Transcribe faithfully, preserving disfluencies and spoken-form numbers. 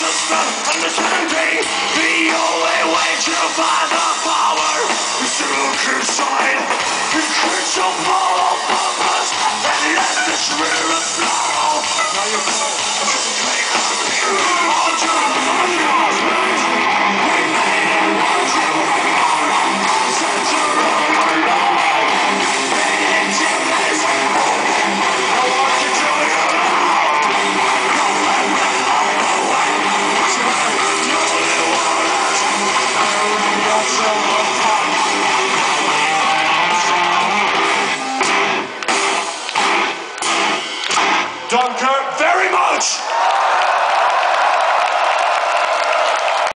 system understanding. The only way to find the power is to look inside. You can't so follow purpose and let the spirit flow. Now you're cold, just take a view. All to the we made it what you want. Center of our life. Made it to this. I want to do it now. Don't let me all the way. What's your name? You only want us. You're so apart. Danke very much!